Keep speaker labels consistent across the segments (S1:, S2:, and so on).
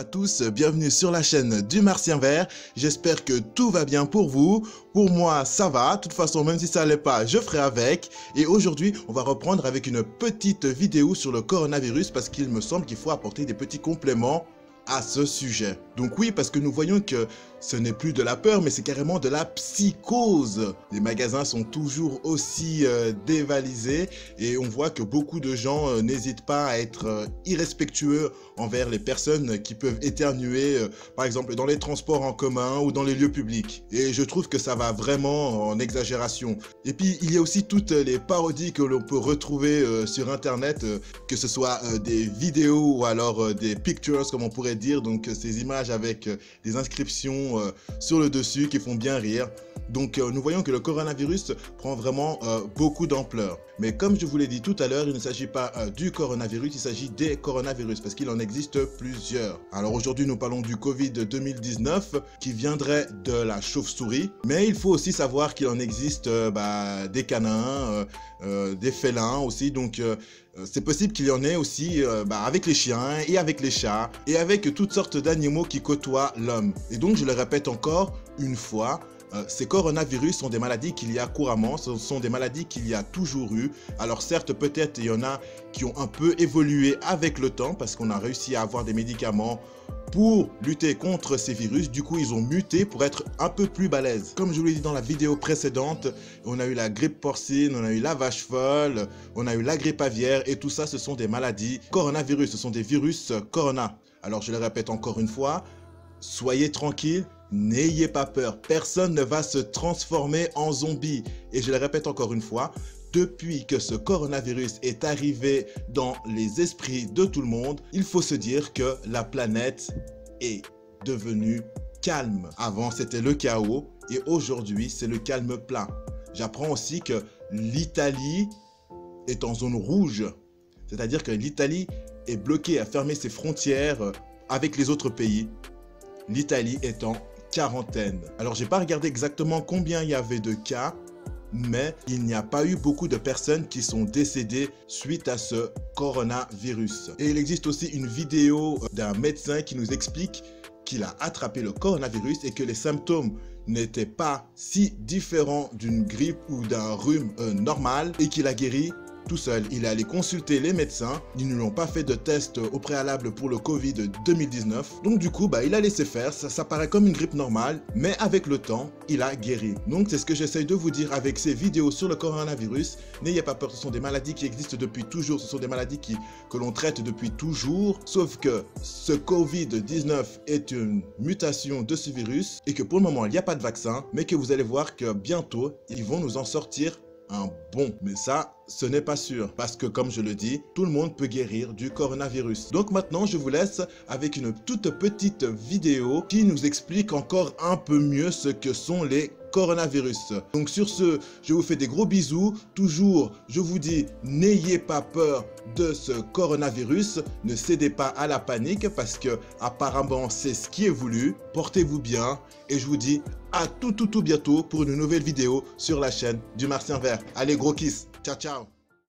S1: à tous, bienvenue sur la chaîne du Martien Vert. J'espère que tout va bien pour vous. Pour moi, ça va. De toute façon, même si ça n'allait pas, je ferai avec. Et aujourd'hui, on va reprendre avec une petite vidéo sur le coronavirus parce qu'il me semble qu'il faut apporter des petits compléments à ce sujet. Donc oui, parce que nous voyons que ce n'est plus de la peur, mais c'est carrément de la psychose. Les magasins sont toujours aussi dévalisés et on voit que beaucoup de gens n'hésitent pas à être irrespectueux envers les personnes qui peuvent éternuer, par exemple dans les transports en commun ou dans les lieux publics. Et je trouve que ça va vraiment en exagération. Et puis il y a aussi toutes les parodies que l'on peut retrouver sur internet, que ce soit des vidéos ou alors des pictures comme on pourrait dire, donc ces images avec des inscriptions sur le dessus qui font bien rire. Donc nous voyons que le coronavirus prend vraiment beaucoup d'ampleur. Mais comme je vous l'ai dit tout à l'heure, il ne s'agit pas du coronavirus, il s'agit des coronavirus parce qu'il en existe plusieurs. Alors aujourd'hui nous parlons du Covid 2019 qui viendrait de la chauve-souris. Mais il faut aussi savoir qu'il en existe des canins, des félins aussi. Donc c'est possible qu'il y en ait aussi avec les chiens et avec les chats et avec toutes sortes d'animaux qui côtoient l'homme. Et donc je le répète encore une fois, ces coronavirus sont des maladies qu'il y a couramment, ce sont des maladies qu'il y a toujours eu. Alors certes, peut-être il y en a qui ont un peu évolué avec le temps parce qu'on a réussi à avoir des médicaments pour lutter contre ces virus. Du coup, ils ont muté pour être un peu plus balèzes. Comme je vous l'ai dit dans la vidéo précédente, on a eu la grippe porcine, on a eu la vache folle, on a eu la grippe aviaire et tout ça, ce sont des maladies coronavirus, ce sont des virus corona. Alors je le répète encore une fois, soyez tranquilles. N'ayez pas peur, personne ne va se transformer en zombie. Et je le répète encore une fois, depuis que ce coronavirus est arrivé dans les esprits de tout le monde, il faut se dire que la planète est devenue calme. Avant, c'était le chaos et aujourd'hui, c'est le calme plein. J'apprends aussi que l'Italie est en zone rouge. C'est-à-dire que l'Italie est bloquée à fermer ses frontières avec les autres pays. L'Italie est en quarantaine. Alors, j'ai pas regardé exactement combien il y avait de cas, mais il n'y a pas eu beaucoup de personnes qui sont décédées suite à ce coronavirus. Et il existe aussi une vidéo d'un médecin qui nous explique qu'il a attrapé le coronavirus et que les symptômes n'étaient pas si différents d'une grippe ou d'un rhume normal et qu'il a guéri tout seul. Il est allé consulter les médecins, ils ne lui ont pas fait de test au préalable pour le Covid 2019. Donc du coup, il a laissé faire, ça paraît comme une grippe normale, mais avec le temps, il a guéri. Donc c'est ce que j'essaye de vous dire avec ces vidéos sur le coronavirus. N'ayez pas peur, ce sont des maladies qui existent depuis toujours, ce sont des maladies que l'on traite depuis toujours, sauf que ce Covid-19 est une mutation de ce virus et que pour le moment, il n'y a pas de vaccin, mais que vous allez voir que bientôt, ils vont nous en sortir un bon. Mais ça, ce n'est pas sûr parce que comme je le dis, tout le monde peut guérir du coronavirus. Donc maintenant, je vous laisse avec une toute petite vidéo qui nous explique encore un peu mieux ce que sont les coronavirus. Donc sur ce, je vous fais des gros bisous. Toujours, je vous dis, n'ayez pas peur de ce coronavirus. Ne cédez pas à la panique parce que apparemment, c'est ce qui est voulu. Portez-vous bien et je vous dis à tout bientôt pour une nouvelle vidéo sur la chaîne du Martien Vert. Allez, gros kiss. Ciao, ciao.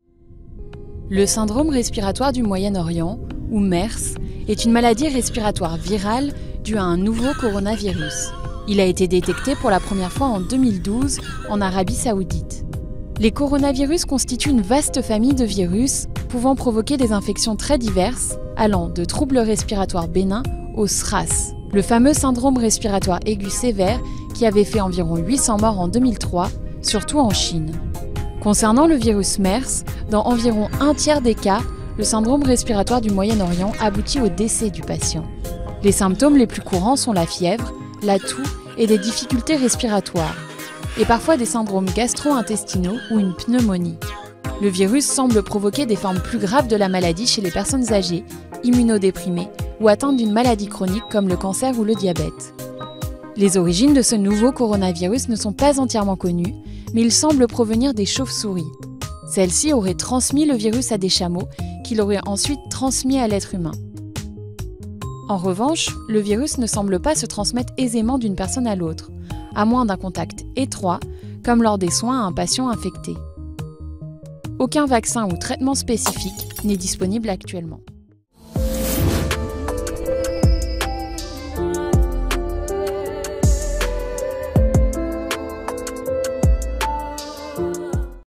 S2: Le syndrome respiratoire du Moyen-Orient, ou MERS, est une maladie respiratoire virale due à un nouveau coronavirus. Il a été détecté pour la première fois en 2012 en Arabie Saoudite. Les coronavirus constituent une vaste famille de virus pouvant provoquer des infections très diverses, allant de troubles respiratoires bénins au SRAS, le fameux syndrome respiratoire aigu sévère qui avait fait environ 800 morts en 2003, surtout en Chine. Concernant le virus MERS, dans environ un tiers des cas, le syndrome respiratoire du Moyen-Orient aboutit au décès du patient. Les symptômes les plus courants sont la fièvre, la toux et des difficultés respiratoires, et parfois des syndromes gastro-intestinaux ou une pneumonie. Le virus semble provoquer des formes plus graves de la maladie chez les personnes âgées, immunodéprimées ou atteintes d'une maladie chronique comme le cancer ou le diabète. Les origines de ce nouveau coronavirus ne sont pas entièrement connues, mais il semble provenir des chauves-souris. Celles-ci auraient transmis le virus à des chameaux, qui l'auraient ensuite transmis à l'être humain. En revanche, le virus ne semble pas se transmettre aisément d'une personne à l'autre, à moins d'un contact étroit, comme lors des soins à un patient infecté. Aucun vaccin ou traitement spécifique n'est disponible actuellement.